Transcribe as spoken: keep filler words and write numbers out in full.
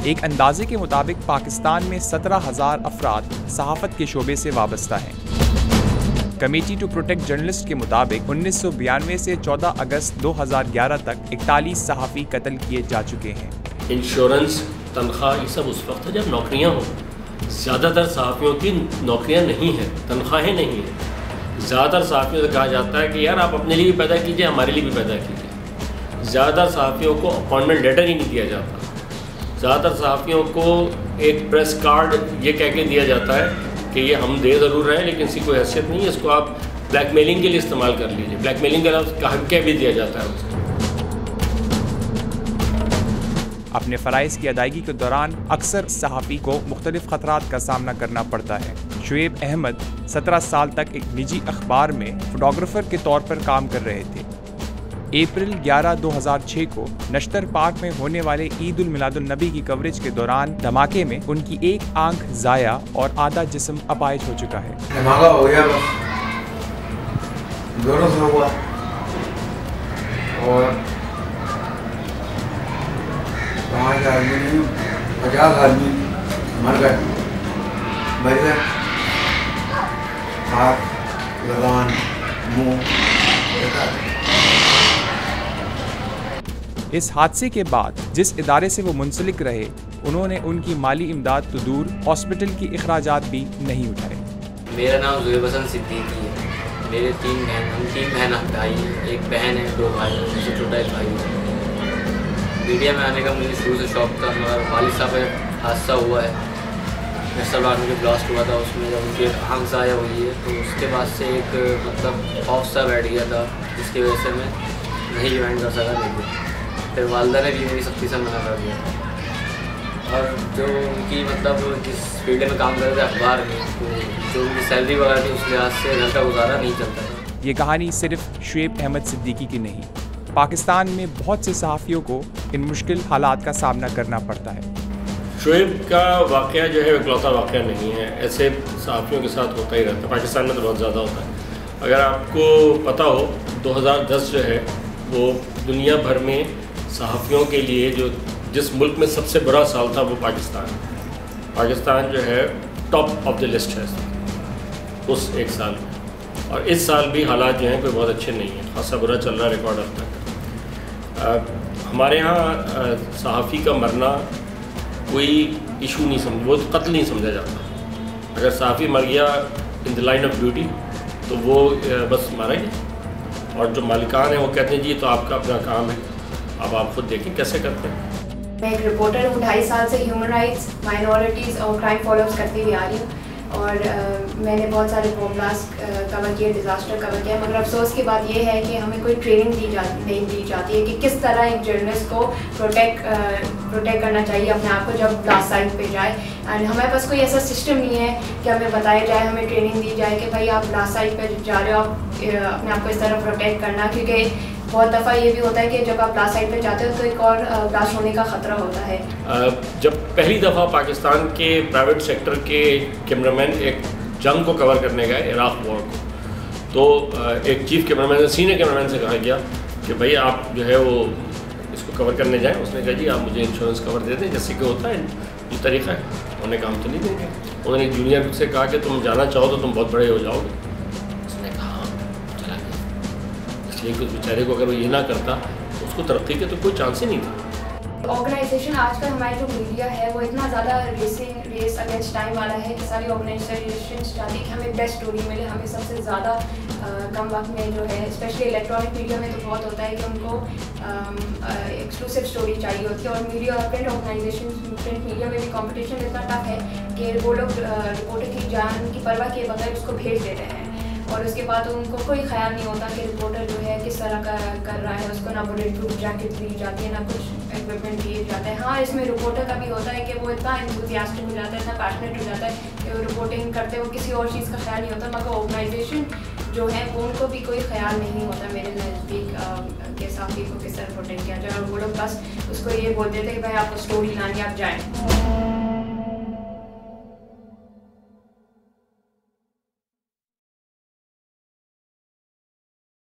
एक अंदाजे के मुताबिक पाकिस्तान में सत्रह हजार अफराद सहाफ़त के शोबे से वाबस्ता हैं। कमेटी टू प्रोटेक्ट जर्नलिस्ट के मुताबिक उन्नीस सौ बयानवे से चौदह अगस्त दो हज़ार ग्यारह तक इकतालीस सहाफ़ी कत्ल किए जा चुके हैं। इंश्योरेंस, तनख्वाह, ये सब उस वक्त है जब नौकरियां हों। ज़्यादातर सहाफ़ियों की नौकरियां नहीं हैं, तनख्वाहें नहीं हैं। ज़्यादातर सहाफ़ियों से कहा जाता है कि यार आप अपने लिए भी पैदा कीजिए, हमारे लिए भी पैदा कीजिए। ज़्यादातर सहाफ़ियों को अपॉइंटमेंट लेटर ही नहीं दिया जाता। ज़्यादातर सहाफ़ियों को एक प्रेस कार्ड ये कह के दिया जाता है कि ये हम दे ज़रूर रहे हैं लेकिन इसकी कोई हैसियत नहीं है, इसको आप ब्लैकमेलिंग के लिए इस्तेमाल कर लीजिए। ब्लैकमेलिंग का लफ्ज़ कह के भी दिया जाता है उसे। अपने फ़राइज़ की अदायगी के दौरान अक्सर सहाफ़ी को मुख्तलिफ ख़तरात का सामना करना पड़ता है। शुएब अहमद सत्रह साल तक एक निजी अखबार में फोटोग्राफर के तौर पर काम कर रहे थे। अप्रैल ग्यारह दो हज़ार छह को नश्तर पार्क में होने वाले ईद उल मिलादुन नबी की कवरेज के दौरान धमाके में उनकी एक आंख ज़ाया और आधा जिस्म अपाहिज हो चुका है। धमाका हो गया बस, जोरों से हुआ और पाँच आदमी नहीं पचास आदमी मर गए, मर गए। हाथ, लगान, मुँह। इस हादसे के बाद जिस इदारे से वो मुंसलिक रहे, उन्होंने उनकी माली इमदाद तो दूर हॉस्पिटल की अखराजात भी नहीं उठाए। मेरा नाम ज़ुएब हसन सिद्दीकी है। मेरे तीन बहन हम तीन बहन भाई हैं, एक बहन है, दो भाई, सबसे छोटा एक भाई है। मीडिया में आने का मुझे शुरू से शौक था, मगर वालिद साहब का हादसा हुआ है, नक्सल बाग में जो ब्लास्ट हुआ था उसमें जब उनकी आँख ज़ाया हुई है तो उसके बाद से एक मतलब खौफ सा बैठ गया था, जिसकी वजह से मैं नहीं ज्वाइन कर सका। नहीं, फिर वालदा ने भी मेरी सख्ती से मना कर दिया। और जो उनकी मतलब जिस फील्ड में काम कर रहे थे अखबार में, तो जो उनकी सैलरी वगैरह थी उस लिहाज से घर का गुजारा नहीं चलता था। ये कहानी सिर्फ शुएब अहमद सिद्दीकी की नहीं, पाकिस्तान में बहुत से सहाफ़ियों को इन मुश्किल हालात का सामना करना पड़ता है। शुएब का वाक़या जो है इकलौता वाक़या नहीं है, ऐसे सहाफ़ियों के साथ होता ही रहता है। पाकिस्तान में तो बहुत ज़्यादा होता है। अगर आपको पता हो, दो हज़ार दस जो है वो दुनिया भर में सहाफ़ियों के लिए जो जिस मुल्क में सबसे बुरा साल था वो पाकिस्तान पाकिस्तान जो है टॉप ऑफ द लिस्ट है उस एक साल में। और इस साल भी हालात जो हैं कोई बहुत अच्छे नहीं हैं, खासा बुरा चल रहा है रिकॉर्ड अब तक। हमारे यहाँ सहाफ़ी का मरना कोई इशू नहीं समझ, वो कत्ल नहीं समझा जाता। अगर सहाफ़ी मर गया in the line of duty तो वो बस मारा गया, और जो मालिकान हैं वो कहते हैं जी तो आपका अपना काम है, अब आप खुद देखें कैसे करते हैं। मैं एक रिपोर्टर हूँ, ढाई साल से ह्यूमन राइट्स, माइनॉरिटीज़ और क्राइम फॉलोअप्स करती हुई आ रही हूँ। और आ, मैंने बहुत सारे बॉम ब्लास्ट कवर किए, डिज़ास्टर कवर किया, मगर अफसोस की बात यह है कि हमें कोई ट्रेनिंग दी जाती नहीं दी जाती है कि किस तरह एक जर्नलिस्ट को प्रोटेक्ट प्रोटेक्ट करना चाहिए अपने आप को जब ब्लास्ट साइट पे जाए। एंड हमारे पास कोई ऐसा सिस्टम नहीं है कि हमें बताया जाए, हमें ट्रेनिंग दी जाए कि भाई आप ब्लास्ट साइट पर जा रहे हो, आप अपने आप को इस तरह प्रोटेक्ट करना। क्योंकि बहुत दफ़ा ये भी होता है कि जब आप ब्लास्ट साइट पे जाते हो तो एक और ब्लास्ट होने का ख़तरा होता है। जब पहली दफ़ा पाकिस्तान के प्राइवेट सेक्टर के कैमरामैन एक जंग को कवर करने गए, इराक़ वॉर को, तो एक चीफ कैमरामैन, सीनियर कैमरामैन से कहा गया कि भाई आप जो है वो इसको कवर करने जाएँ। उसने कहा जी आप मुझे इंश्योरेंस कवर दे दें, जैसे कि होता है ये तरीका है। उन्होंने कहा हम तो नहीं देंगे। उन्होंने जूनियर से कहा कि तुम जाना चाहो तो तुम बहुत बड़े हो जाओगे। कुछ बेचारे को अगर वो ये ना करता तो उसको तरक्की के तो कोई चांस ही नहीं था। ऑर्गेनाइजेशन आजकल हमारी जो मीडिया है वो इतना ज़्यादा रेसिंग रेस अगेंस्ट टाइम वाला है कि सारी ऑर्गेनाइजेशन चाहती है कि हमें बेस्ट स्टोरी मिले, हमें सबसे ज़्यादा कम वक्त में जो है, स्पेशली इलेक्ट्रॉनिक मीडिया में तो बहुत होता है कि उनको एक्सक्लूसिव स्टोरी चाहिए होती है। और media print organisation print media में भी कॉम्पिटिशन इतना टफ है कि वो लोग रिपोर्टर की जान की परवाह किए बगैर उसको भेज देते हैं, और उसके बाद उनको कोई ख्याल नहीं होता कि रिपोर्टर जो है किस तरह का कर रहा है। उसको ना बुलेट प्रूफ जैकेट दी जाती है, ना कुछ इक्विपमेंट दिए जाते हैं। हाँ, इसमें रिपोर्टर का भी होता है कि वो इतना एंथुसियास्टिक हो जाता है, इतना पैशनेट हो जाता है कि वो रिपोर्टिंग करते हुए किसी और चीज़ का ख्याल नहीं होता। मगर ऑर्गेनाइजेशन जो है वो उनको भी कोई ख्याल नहीं होता मेरे नज़दीक के सहाफ़ी को किस तरह प्रोटेक्ट किया जाए। और वो लोग बस उसको ये बोलते थे कि भाई आपको स्टोरी लानी, आप जाएँ।